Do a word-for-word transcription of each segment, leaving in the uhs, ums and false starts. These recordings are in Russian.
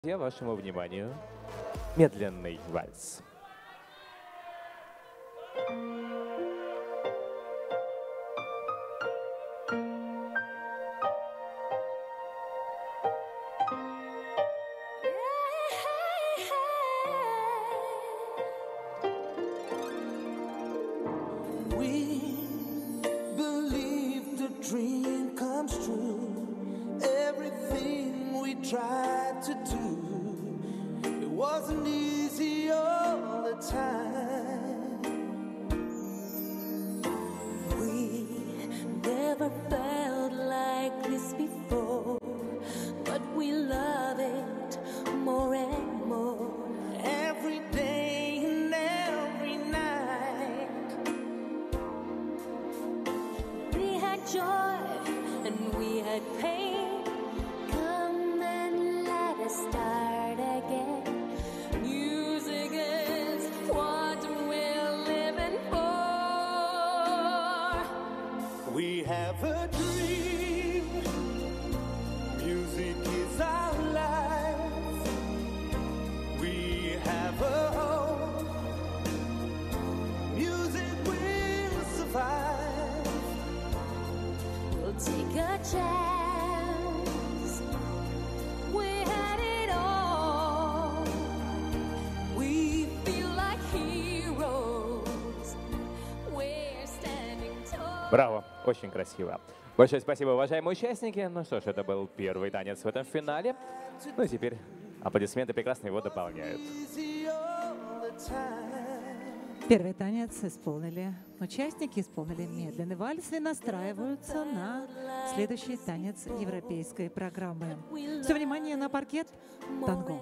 Я вашему вниманию медленный вальс. Tried to do, it wasn't easy all the time. We never felt like this before, but we love it more and more. Every day and every night. We had joy and we had pain. Start again. Music is what we're living for. We have a dream. Music is our life. We have a hope. Music will survive. We'll take a chance. Браво, очень красиво. Большое спасибо, уважаемые участники. Ну что ж, это был первый танец в этом финале. Ну и теперь аплодисменты прекрасно его дополняют. Первый танец исполнили участники, исполнили медленный вальс и настраиваются на следующий танец европейской программы. Все внимание на паркет танго.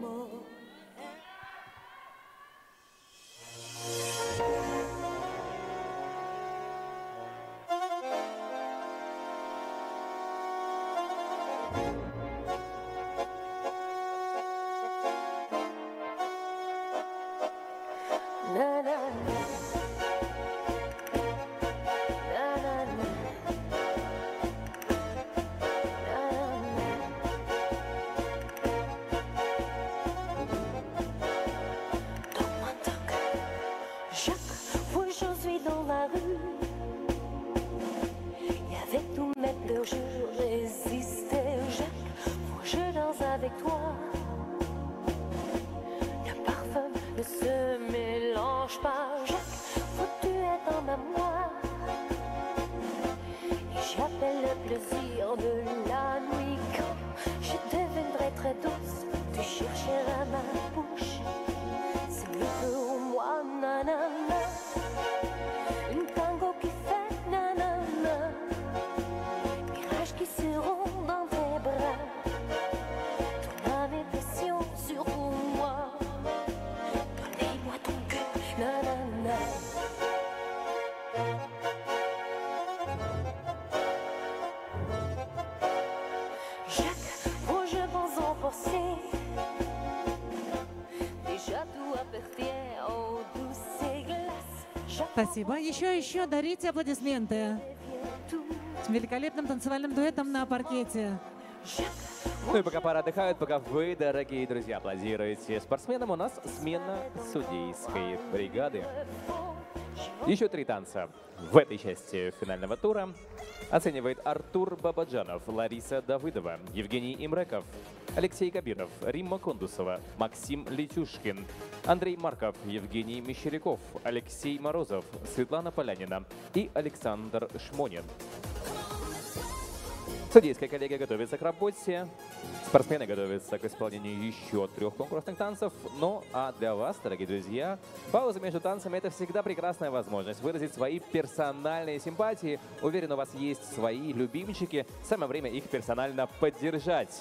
Спасибо. Еще, еще дарите аплодисменты с великолепным танцевальным дуэтом на паркете. Ну и пока пары отдыхают, пока вы, дорогие друзья, аплодируете спортсменам, у нас смена судейской бригады. Еще три танца в этой части финального тура оценивает Артур Бабаджанов, Лариса Давыдова, Евгений Имреков, Алексей Кабиров, Римма Кондусова, Максим Летюшкин, Андрей Марков, Евгений Мещеряков, Алексей Морозов, Светлана Полянина и Александр Шмонин. Судейская коллегия готовится к работе, спортсмены готовятся к исполнению еще трех конкурсных танцев. Ну а для вас, дорогие друзья, пауза между танцами – это всегда прекрасная возможность выразить свои персональные симпатии. Уверен, у вас есть свои любимчики, самое время их персонально поддержать.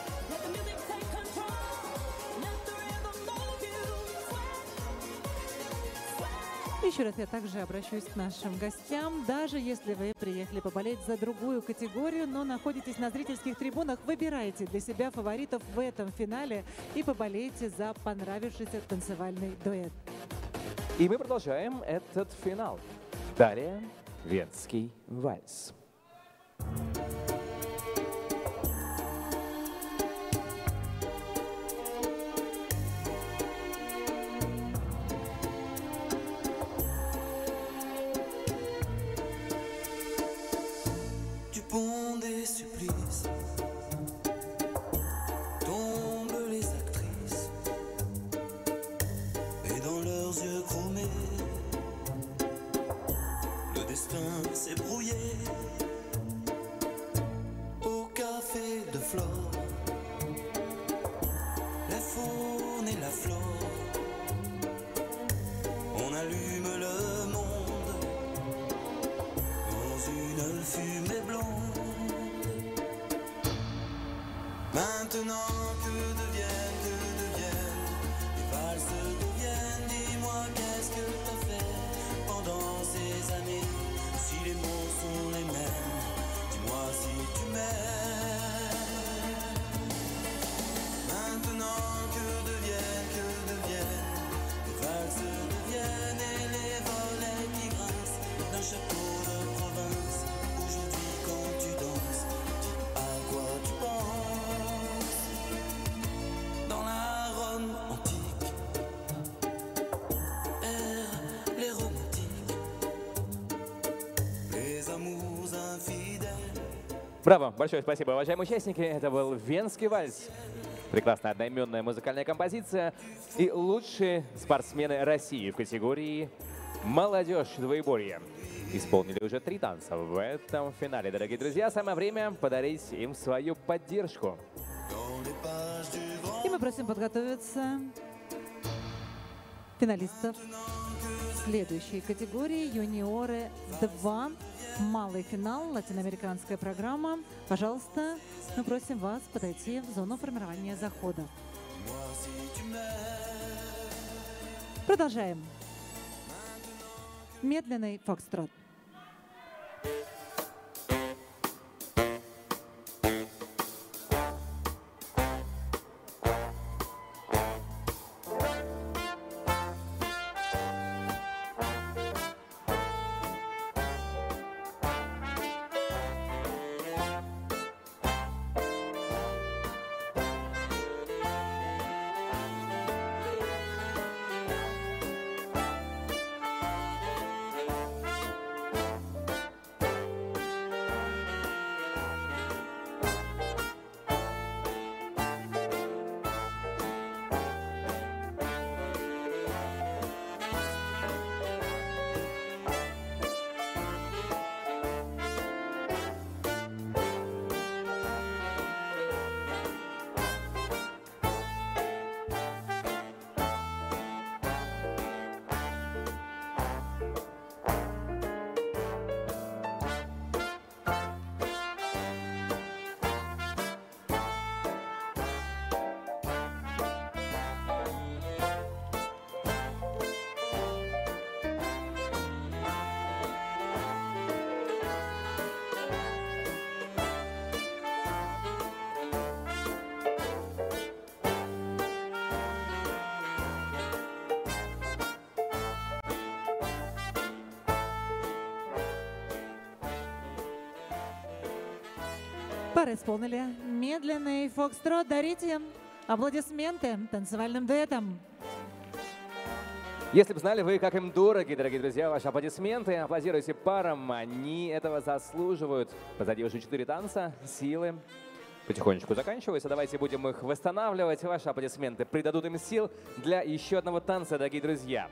Еще раз я также обращусь к нашим гостям. Даже если вы приехали поболеть за другую категорию, но находитесь на зрительских трибунах, выбирайте для себя фаворитов в этом финале и поболейте за понравившийся танцевальный дуэт. И мы продолжаем этот финал. Далее венский вальс. Браво, большое спасибо, уважаемые участники. Это был «Венский вальс». Прекрасная одноименная музыкальная композиция. И лучшие спортсмены России в категории «Молодежь двоеборье» исполнили уже три танца в этом финале. Дорогие друзья, самое время подарить им свою поддержку. И мы просим подготовиться финалистов следующей категории «Юниоры два». Малый финал, латиноамериканская программа. Пожалуйста, мы просим вас подойти в зону формирования захода. Продолжаем. Медленный фокстрот. Пары исполнили медленный фокстрот. Дарите аплодисменты танцевальным дуэтам. Если бы знали вы, как им дороги, дорогие друзья, ваши аплодисменты, аплодируйте парам, они этого заслуживают. Позади уже четыре танца, силы потихонечку заканчиваются. Давайте будем их восстанавливать. Ваши аплодисменты придадут им сил для еще одного танца, дорогие друзья.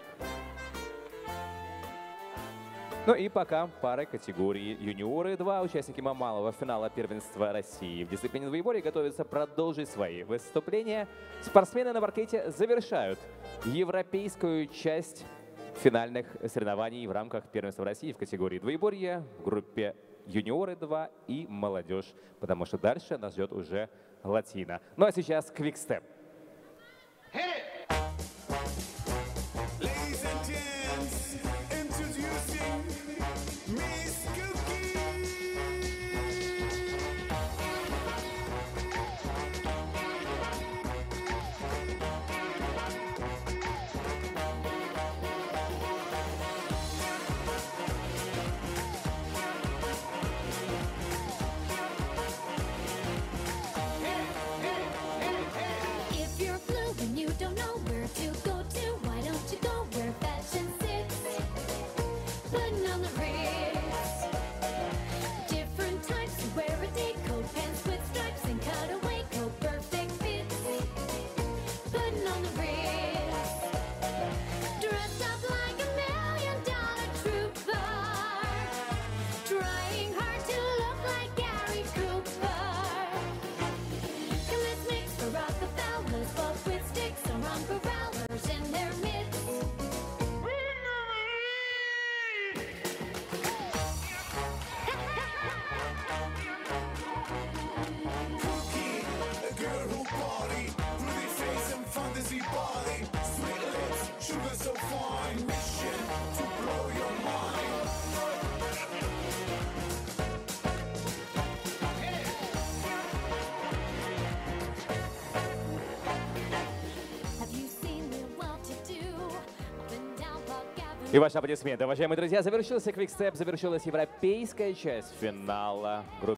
Ну и пока пары категории «Юниоры два», участники малого финала первенства России в дисциплине двоеборья готовятся продолжить свои выступления. Спортсмены на паркете завершают европейскую часть финальных соревнований в рамках первенства России в категории двоеборья в группе «Юниоры два» и «Молодежь», потому что дальше нас ждет уже латина. Ну а сейчас квикстеп. If you're blue and you don't know where to go to, why don't you go where fashion sits? Putting on the wrist. Different types to wear a day coat, pants with stripes and cutaway coat, perfect fits. Putting on the wrist. Dressed up like a million dollar trooper. Trying hard to look like Gary Cooper. Come let's mix for Rockefellers, but with sticks or umbrellas in their midst. A girl who party, pretty face and fantasy body, sweet lips, sugar so fine, mission to blow your mind. Have you seen the well-to-do up and down Park Avenue? И ваши аплодисменты, уважаемые друзья, завершился квикстеп, завершилась европейская часть финала группы